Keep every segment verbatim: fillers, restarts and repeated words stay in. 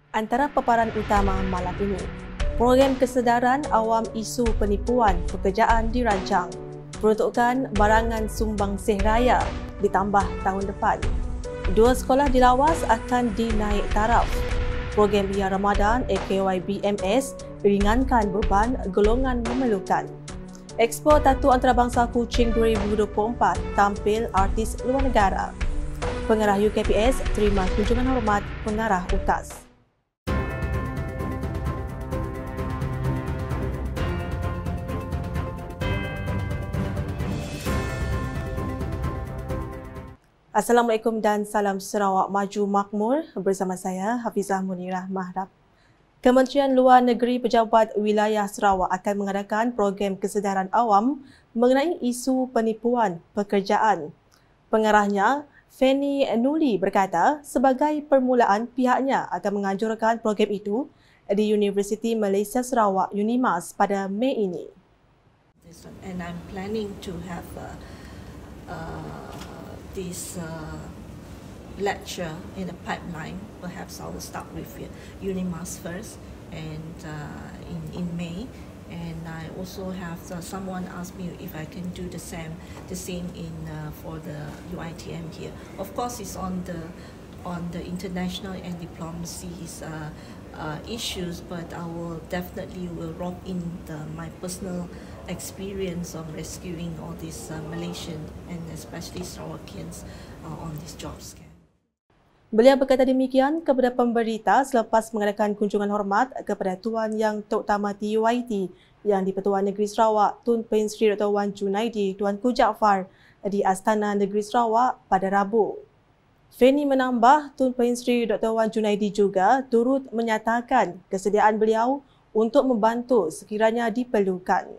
Antara paparan utama malam ini, program kesedaran awam isu penipuan pekerjaan dirancang, peruntukan barangan sumbangsih raya ditambah tahun depan. Dua sekolah di Lawas akan dinaik taraf. Program Biar Ramadan A K Y B M S ringankan beban golongan memerlukan. Expo Tatu Antarabangsa Kuching dua ribu dua puluh empat tampil artis luar negara. Pengarah U K P S terima kunjungan hormat pengarah U T A S. Assalamualaikum dan salam Sarawak Maju Makmur, bersama saya Hafizah Munirah Mahrab. Kementerian Luar Negeri Pejabat Wilayah Sarawak akan mengadakan program kesedaran awam mengenai isu penipuan pekerjaan. Pengarahnya, Fanny Nuli berkata sebagai permulaan pihaknya akan menganjurkan program itu di Universiti Malaysia Sarawak UNIMAS pada Mei ini. And I'm planning to have uh, uh, this uh, lecture in a pipeline. Perhaps I will start with UNIMAS first, and uh, in in May. And I also have uh, someone asked me if I can do the same, the same in uh, for the U I T M here. Of course, it's on the on the international and diplomacy's uh, uh, issues, but I will definitely will rope in the, my personal experience of rescuing all these uh, Malaysian and especially Sarawakians uh, on this job scam. Beliau berkata demikian kepada pemberita selepas mengadakan kunjungan hormat kepada Tuan Yang Tok Tamati U I T yang di-Pertuan Negeri Sarawak Tun Pehin Sri Doktor Wan Junaidi Tuanku Jaafar di Astana Negeri Sarawak pada Rabu. Fanny menambah Tun Pehin Sri Doktor Wan Junaidi juga turut menyatakan kesediaan beliau untuk membantu sekiranya diperlukan.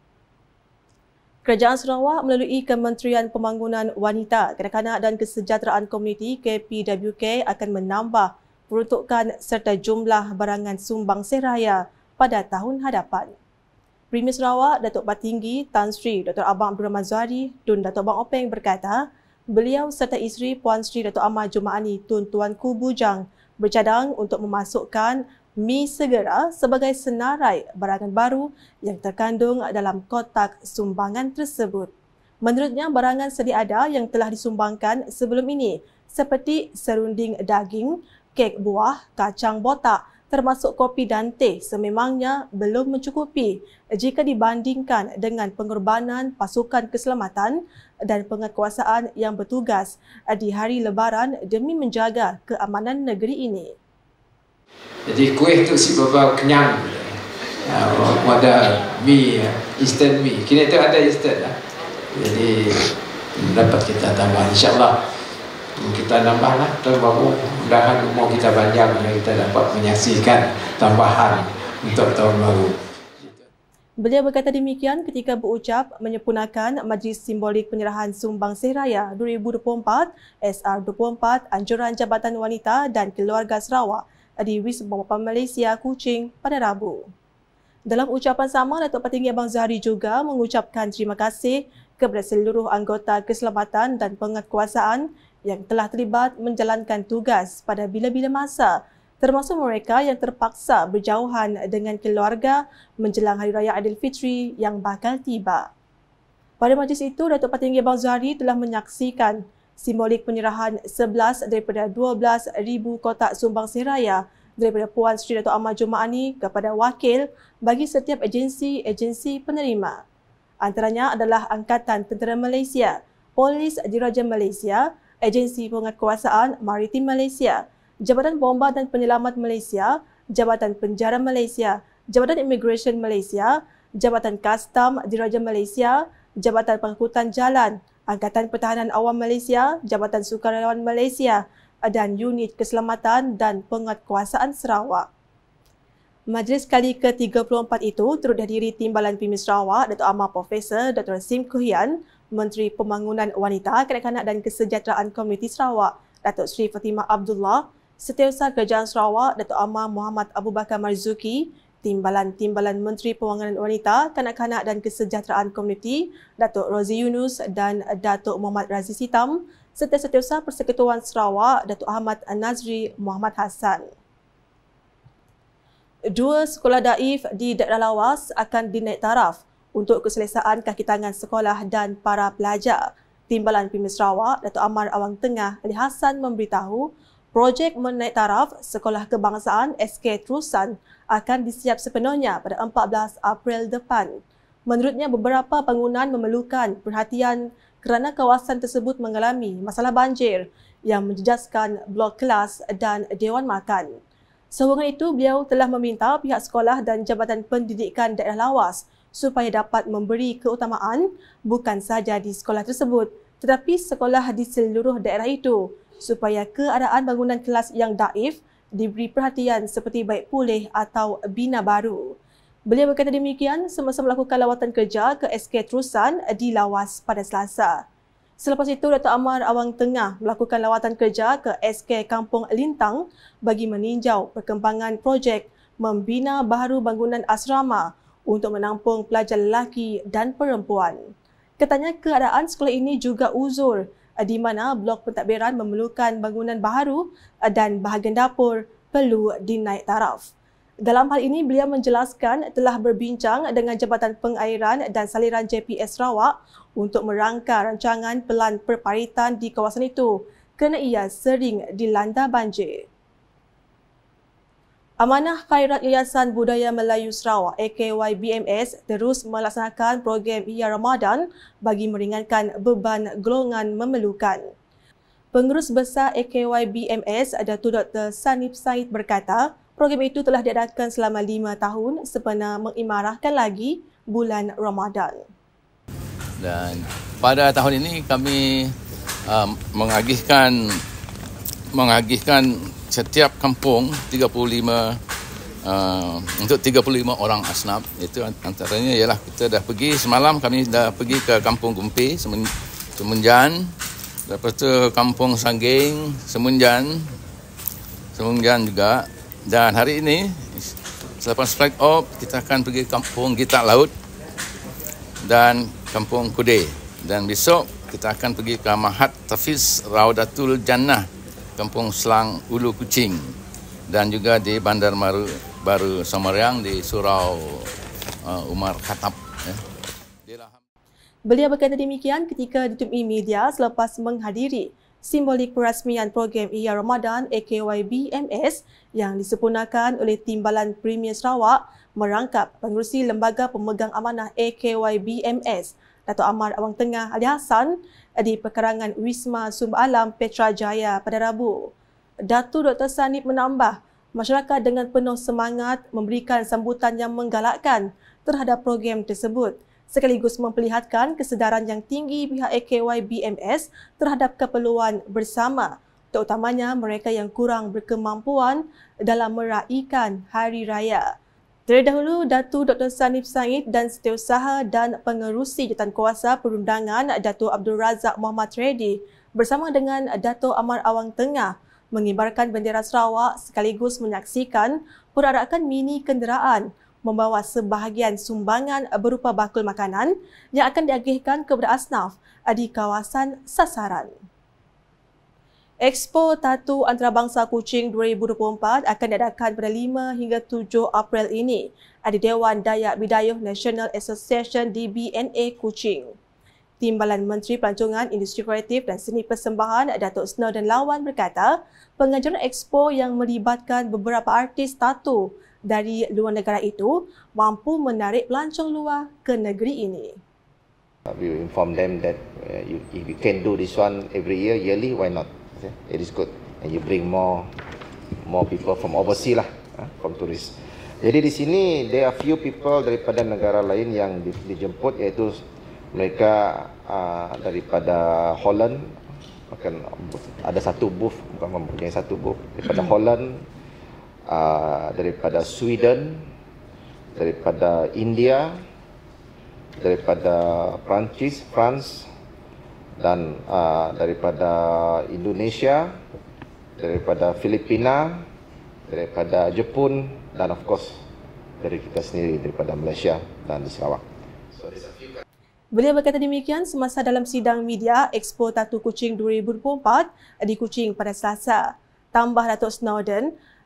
Kerajaan Sarawak melalui Kementerian Pembangunan Wanita, Kanak-kanak dan Kesejahteraan Komuniti K P W K akan menambah peruntukan serta jumlah barangan sumbangsih raya pada tahun hadapan. Premier Sarawak Datuk Patinggi Tan Sri Doktor Abang Abdul Rahman Zuhari Tun Datuk Abang Openg berkata, beliau serta isteri Puan Sri Datuk Ahmad Jumaani Tun Tuanku Bujang bercadang untuk memasukkan Mi Segera sebagai senarai barangan baru yang terkandung dalam kotak sumbangan tersebut. Menurutnya, barangan sedia ada yang telah disumbangkan sebelum ini seperti serunding daging, kek buah, kacang botak termasuk kopi dan teh sememangnya belum mencukupi jika dibandingkan dengan pengorbanan pasukan keselamatan dan penguatkuasaan yang bertugas di hari Lebaran demi menjaga keamanan negeri ini. Jadi kuih tu si bapa kenyang. Uh, ada mi, instant mi. Kini tu ada instant lah. Jadi dapat kita tambah. InsyaAllah kita nambahlah tahun baru. Mudah-mudahan umur kita panjang dan kita dapat menyaksikan tambahan untuk tahun baru. Beliau berkata demikian ketika berucap menyempurnakan Majlis Simbolik Penyerahan Sumbangsih Raya dua ribu dua puluh empat S R dua puluh empat Anjuran Jabatan Wanita dan Keluarga Sarawak di Wisma Bapa Malaysia Kuching pada Rabu. Dalam ucapan sama, Datuk Patinggi Abang Zuhari juga mengucapkan terima kasih kepada seluruh anggota keselamatan dan penguatkuasaan yang telah terlibat menjalankan tugas pada bila-bila masa, termasuk mereka yang terpaksa berjauhan dengan keluarga menjelang Hari Raya Aidilfitri yang bakal tiba. Pada majlis itu, Datuk Patinggi Abang Zuhari telah menyaksikan simbolik penyerahan sebelas daripada dua belas ribu kotak sumbangsih raya daripada Puan Sri Datuk Ahmad Jumaani kepada wakil bagi setiap agensi-agensi penerima. Antaranya adalah Angkatan Tentera Malaysia, Polis Diraja Malaysia, Agensi Penguatkuasaan Maritim Malaysia, Jabatan Bomba dan Penyelamat Malaysia, Jabatan Penjara Malaysia, Jabatan Immigration Malaysia, Jabatan Kastam Diraja Malaysia, Jabatan Pengangkutan Jalan, Angkatan Pertahanan Awam Malaysia, Jabatan Sukarelawan Malaysia dan Unit Keselamatan dan Penguatkuasaan Sarawak. Majlis kali ke tiga puluh empat itu turut dihadiri Timbalan Premier Sarawak, Datuk Amar Profesor Doktor Sim Kuhian, Menteri Pembangunan Wanita, Kanak-kanak dan Kesejahteraan Komuniti Sarawak, Datuk Sri Fatimah Abdullah, Setiausaha Kerajaan Sarawak, Datuk Amar Muhammad Abu Bakar Marzuki, Timbalan-Timbalan Menteri Pembangunan Wanita, Kanak-kanak dan Kesejahteraan Komuniti, Datuk Rozi Yunus dan Datuk Muhammad Raziz Hitam, serta Setiausaha Persekutuan Sarawak, Datuk Ahmad Nazri Muhammad Hassan. Dua sekolah daif di daerah lawas akan dinaik taraf untuk keselesaan kaki tangan sekolah dan para pelajar. Timbalan P M Sarawak, Datuk Amar Awang Tengah Ali Hassan memberitahu projek menaik taraf Sekolah Kebangsaan S K Terusan akan disiap sepenuhnya pada empat belas April depan. Menurutnya, beberapa bangunan memerlukan perhatian kerana kawasan tersebut mengalami masalah banjir yang menjejaskan blok kelas dan dewan makan. Sehubungan itu, beliau telah meminta pihak sekolah dan Jabatan Pendidikan Daerah Lawas supaya dapat memberi keutamaan bukan sahaja di sekolah tersebut tetapi sekolah di seluruh daerah itu supaya keadaan bangunan kelas yang daif diberi perhatian seperti baik pulih atau bina baru. Beliau berkata demikian semasa melakukan lawatan kerja ke S K Terusan di Lawas pada Selasa. Selepas itu, Datuk Amar Awang Tengah melakukan lawatan kerja ke S K Kampung Lintang bagi meninjau perkembangan projek membina baharu bangunan asrama untuk menampung pelajar lelaki dan perempuan. Katanya keadaan sekolah ini juga uzur di mana blok pentadbiran memerlukan bangunan baharu dan bahagian dapur perlu dinaik taraf. Dalam hal ini, beliau menjelaskan telah berbincang dengan Jabatan Pengairan dan Saliran J P S Sarawak untuk merangka rancangan pelan perparitan di kawasan itu kerana ia sering dilanda banjir. Amanah Khairat Yayasan Budaya Melayu Sarawak A K Y B M S terus melaksanakan program Ia Ramadan bagi meringankan beban golongan memerlukan. Pengurus Besar A K Y B M S Datuk Doktor Sanif Said berkata, program itu telah diadakan selama lima tahun sempena mengimarahkan lagi bulan Ramadan. Dan pada tahun ini kami uh, mengagihkan mengagihkan setiap kampung tiga puluh lima uh, untuk tiga puluh lima orang asnaf. Itu antaranya ialah kita dah pergi semalam kami dah pergi ke Kampung Gumpi, Semenjan, lepas tu Kampung Sangging, Semenjan, Semenjan juga. Dan hari ini selepas strike off kita akan pergi Kampung Gitak Laut dan Kampung Kude. Dan besok kita akan pergi ke Mahat Tafiz Raudatul Jannah, Kampung Selang Ulu Kuching, dan juga di Bandar Baru, Baru Samariang di Surau uh, Umar Khattab. Ya. Beliau berkata demikian ketika ditemui media selepas menghadiri simbolik perasmian program Ia Ramadan A K Y B M S yang disempurnakan oleh Timbalan Premier Sarawak merangkap pengerusi Lembaga Pemegang Amanah A K Y B M S Datuk Amar Awang Tengah Ali Hassan di pekarangan Wisma Sumber Alam Petra Jaya pada Rabu. Datuk Doktor Sanif menambah, masyarakat dengan penuh semangat memberikan sambutan yang menggalakkan terhadap program tersebut, sekaligus memperlihatkan kesedaran yang tinggi pihak A K Y B M S terhadap keperluan bersama, terutamanya mereka yang kurang berkemampuan dalam meraikan Hari Raya. Terdahulu, Datuk Doktor Sanif Said dan Setiausaha dan Pengerusi Jawatankuasa Perundangan Datuk Abdul Razak Muhammad Reddy bersama dengan Datuk Amar Awang Tengah mengibarkan bendera Sarawak sekaligus menyaksikan perarakan mini kenderaan membawa sebahagian sumbangan berupa bakul makanan yang akan diagihkan kepada asnaf di kawasan sasaran. Expo Tatu Antarabangsa Kuching dua ribu dua puluh empat akan diadakan pada lima hingga tujuh April ini di Dewan Dayak Bidayuh National Association D B N A Kuching. Timbalan Menteri Pelancongan, Industri Kreatif dan Seni Persembahan Datuk Snowden Lawan berkata, pengajaran expo yang melibatkan beberapa artis tatu dari luar negara itu mampu menarik pelancong luar ke negeri ini. We inform them that uh, you, if you can do this one every year, yearly, why not? It is good, and you bring more more people from overseas lah, uh, from tourists. Jadi di sini there are few people daripada negara lain yang di, dijemput, iaitu mereka uh, daripada Holland, akan ada satu booth, bukan mempunyai satu booth daripada Holland, uh, daripada Sweden, daripada India, daripada Perancis, France, dan uh, daripada Indonesia, daripada Filipina, daripada Jepun, dan of course dari kita sendiri daripada Malaysia dan di Sarawak. So, beliau berkata demikian semasa dalam sidang media Expo Tatu Kuching dua ribu dua puluh empat di Kuching pada Selasa. Tambah Datuk Snowden,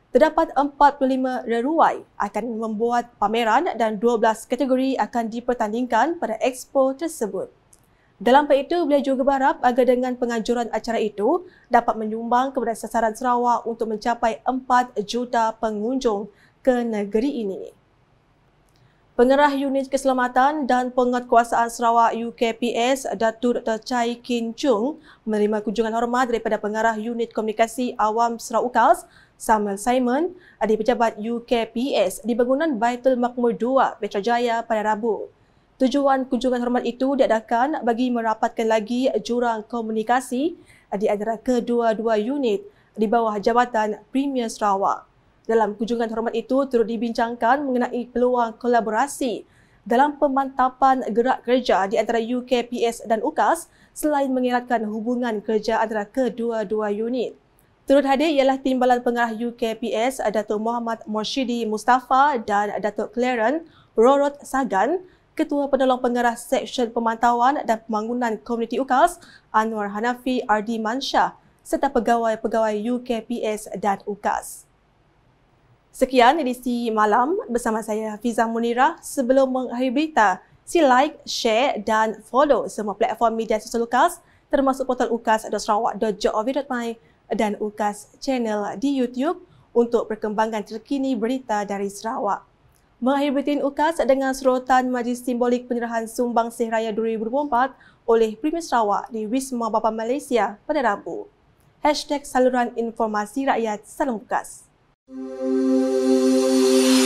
Terdapat empat puluh lima reruai akan membuat pameran dan dua belas kategori akan dipertandingkan pada expo tersebut. Dalam hal itu, beliau juga berharap agar dengan penganjuran acara itu dapat menyumbang kepada sasaran Sarawak untuk mencapai empat juta pengunjung ke negeri ini. Pengarah Unit Keselamatan dan Penguatkuasaan Sarawak U K P S, Datuk Doktor Chai Kin Chung menerima kunjungan hormat daripada Pengarah Unit Komunikasi Awam Sarawak UKAS, Samuel Simon, di pejabat U K P S di bangunan Baitul Makmur dua, Putrajaya pada Rabu. Tujuan kunjungan hormat itu diadakan bagi merapatkan lagi jurang komunikasi di antara kedua-dua unit di bawah Jabatan Premier Sarawak. Dalam kunjungan hormat itu turut dibincangkan mengenai peluang kolaborasi dalam pemantapan gerak kerja di antara U K P S dan UKAS selain mengeratkan hubungan kerja antara kedua-dua unit. Turut hadir ialah Timbalan Pengarah U K P S Datuk Muhammad Morshidi Mustafa dan Datuk Clarence Rorot Sagan, Ketua Penolong Pengarah Seksyen Pemantauan dan Pembangunan Komuniti UKAS Anwar Hanafi Ardi Mansyah serta pegawai-pegawai U K P S dan UKAS. Sekian edisi malam bersama saya Hafizah Munirah. Sebelum mengakhiri berita, sila like, share dan follow semua platform media sosial UKAS termasuk portal ukas dot sarawak dot gov dot my dan UKAS Channel di YouTube untuk perkembangan terkini berita dari Sarawak. Mengakhiri buletin UKAS dengan serotan Majlis Simbolik Penyerahan Sumbang Seh Raya dua ribu dua puluh empat oleh Premier Sarawak di Wisma Bapa Malaysia pada Rabu. Hashtag saluran informasi rakyat Salam UKAS. Thank you.